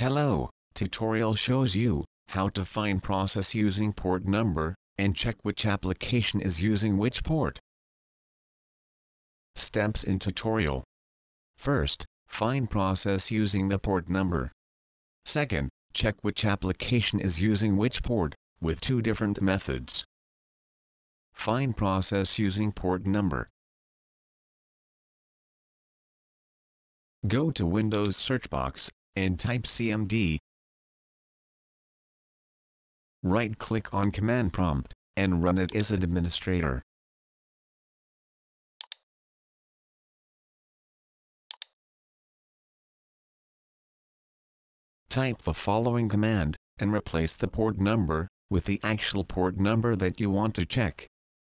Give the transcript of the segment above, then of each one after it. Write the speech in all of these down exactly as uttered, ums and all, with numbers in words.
Hello, tutorial shows you how to find process using port number and check which application is using which port. Steps in tutorial. First, find process using the port number. Second, check which application is using which port, with two different methods. Find process using port number. Go to Windows search box and type C M D. Right-click on command prompt and run it as administrator. Type the following command and replace the port number with the actual port number that you want to check.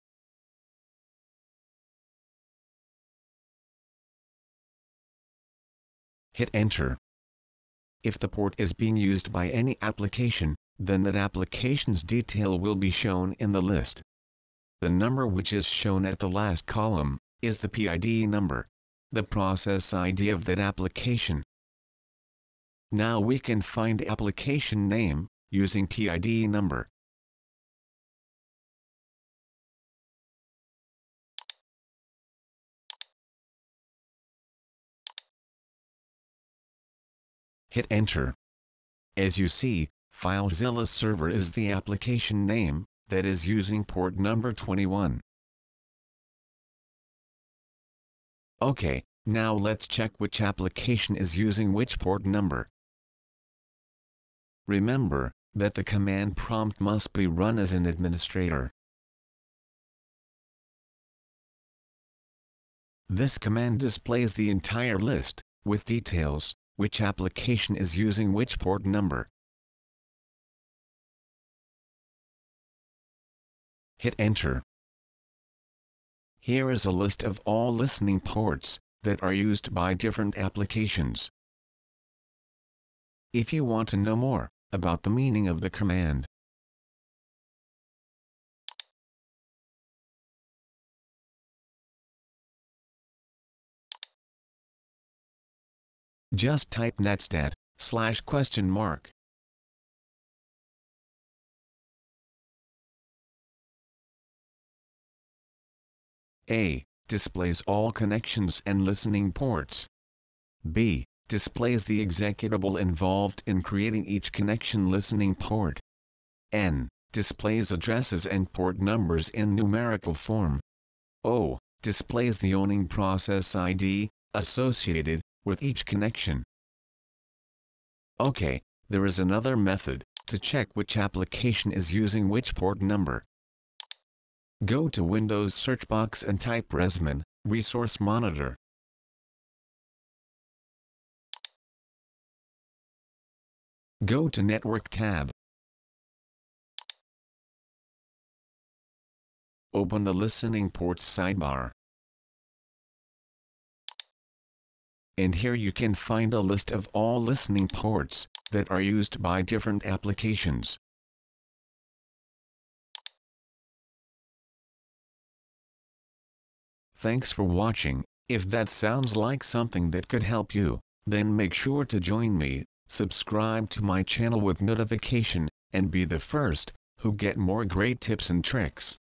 Hit enter. If the port is being used by any application, then that application's detail will be shown in the list. The number which is shown at the last column is the P I D number, the process I D of that application. Now we can find application name using P I D number. Hit enter. As you see, FileZilla server is the application name that is using port number twenty-one. Okay, now let's check which application is using which port number. Remember that the command prompt must be run as an administrator. This command displays the entire list, with details, which application is using which port number. Hit enter. Here is a list of all listening ports that are used by different applications. If you want to know more about the meaning of the command, just type netstat slash question mark. A. Displays all connections and listening ports. B. Displays the executable involved in creating each connection listening port. N. Displays addresses and port numbers in numerical form. O. Displays the owning process I D associated with each connection. Okay, there is another method to check which application is using which port number. Go to Windows search box and type resmin, Resource Monitor. Go to Network tab. Open the Listening Ports sidebar. And here you can find a list of all listening ports that are used by different applications. Thanks for watching. If that sounds like something that could help you, then make sure to join me, subscribe to my channel with notification, and be the first who get more great tips and tricks.